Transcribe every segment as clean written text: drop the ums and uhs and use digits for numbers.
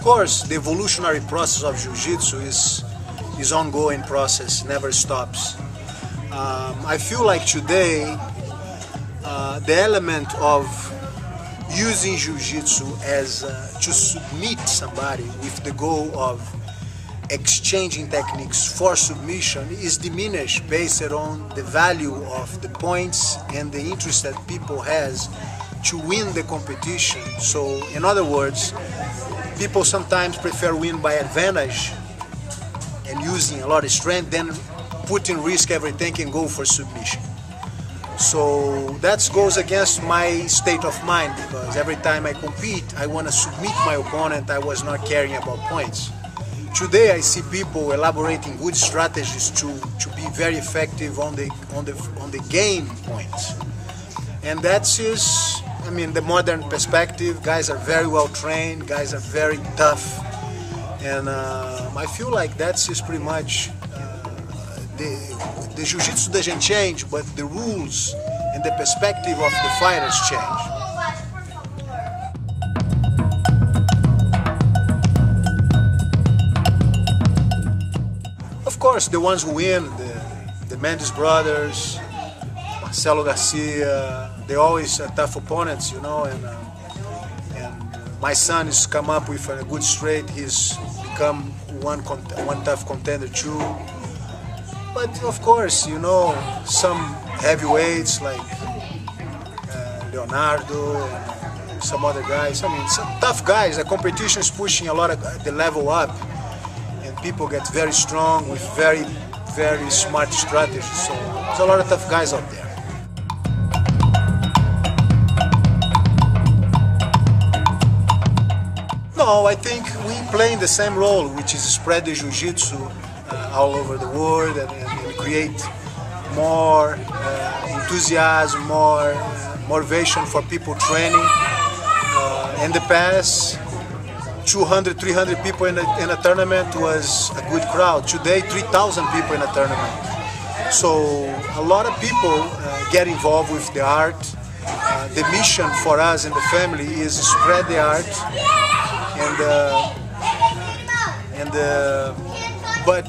course, the evolutionary process of Jiu-Jitsu is ongoing process, never stops. I feel like today the element of using Jiu-Jitsu as to submit somebody with the goal of exchanging techniques for submission is diminished based on the value of the points and the interest that people has to win the competition. So in other words, people sometimes prefer win by advantage and using a lot of strength than put in risk everything and go for submission. So that goes against my state of mind, because every time I compete I want to submit my opponent. I was not caring about points. Today I see people elaborating good strategies to be very effective on the game points, and that's just, I mean, the modern perspective. Guys are very well trained, guys are very tough, and I feel like that's just pretty much the Jiu-Jitsu doesn't change, but the rules and the perspective of the fighters change. Of course, the ones who win, the Mendes brothers, Marcelo Garcia, they're always tough opponents, you know, and my son has come up with a good straight. He's become one tough contender too. But of course, you know, some heavyweights like Leonardo and some other guys, I mean, some tough guys. The competition is pushing a lot of the level up, and people get very strong with very, very smart strategies. So there's a lot of tough guys out there. No, I think we play in the same role, which is spread the Jiu-Jitsu all over the world and create more enthusiasm, more motivation for people training. In the past, 200, 300 people in a tournament was a good crowd. Today, 3,000 people in a tournament. So a lot of people get involved with the art. The mission for us in the family is to spread the art, but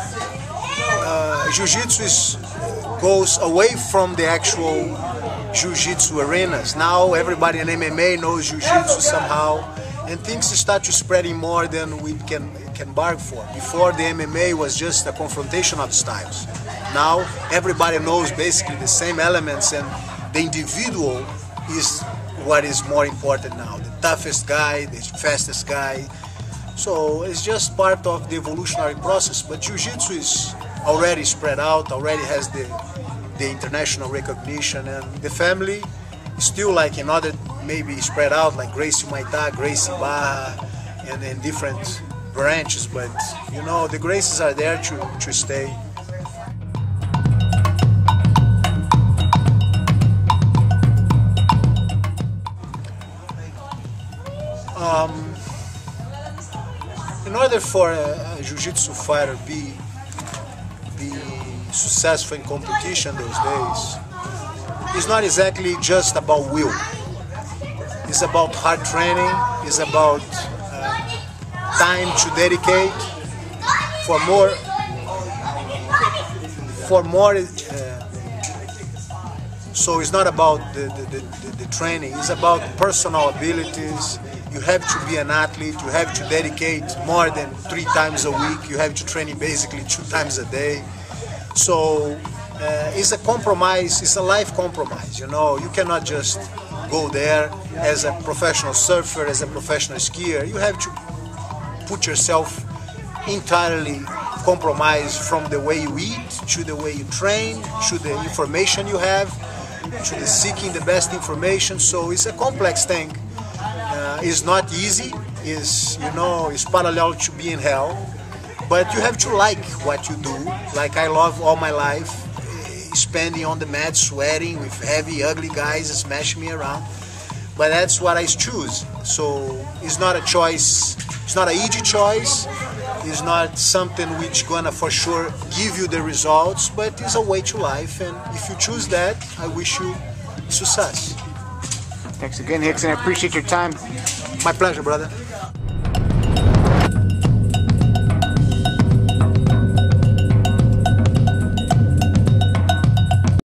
Jiu-Jitsu goes away from the actual Jiu-Jitsu arenas. Now everybody in MMA knows Jiu-Jitsu somehow, and things start to spreading more than we can bargain for. Before, the MMA was just a confrontation of styles. Now everybody knows basically the same elements, and the individual is what is more important now. The toughest guy, the fastest guy. So it's just part of the evolutionary process. But Jiu-Jitsu is already spread out, already has the international recognition, and the family is still like another, maybe spread out, like Gracie Maita, Gracie Barra, and in different branches. But you know, the Gracies are there to stay. In order for a Jiu-Jitsu fighter be successful in competition those days, it's not exactly just about will. It's about hard training. It's about time to dedicate for more. So it's not about the training. It's about personal abilities. You have to be an athlete. You have to dedicate more than 3 times a week. You have to train basically 2 times a day. So it's a compromise. It's a life compromise. You know, you cannot just go there as a professional surfer, as a professional skier. You have to put yourself entirely compromised, from the way you eat, to the way you train, to the information you have, to the seeking the best information. So it's a complex thing. It's not easy. It's, you know, it's parallel to being hell. But you have to like what you do. Like I love all my life spending on the mat, sweating with heavy, ugly guys smashing me around. But that's what I choose. So it's not a choice. It's not an easy choice. It's not something which gonna for sure give you the results, but it's a way to life. And if you choose that, I wish you success. Thanks again, Rickson. I appreciate your time. My pleasure, brother.